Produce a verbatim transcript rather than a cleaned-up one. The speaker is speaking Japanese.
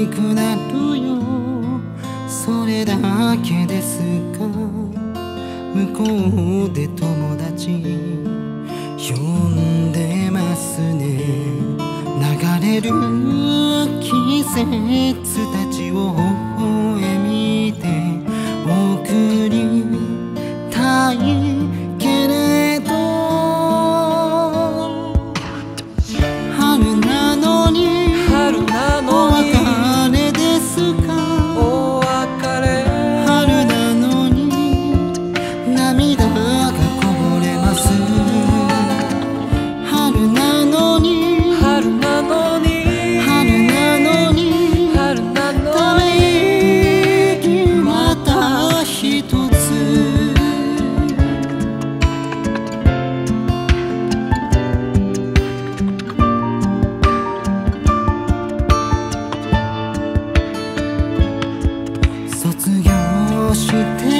にくなるよ、それだけですか。向こうで友達呼んでますね。流れる季節たちを微笑みで送りたいけれど、春なのに春なおのに別れですか。 お別れ。 春なのに涙がこぼれます。春なのに春なのに春なのに春なのために息また一つ。卒業して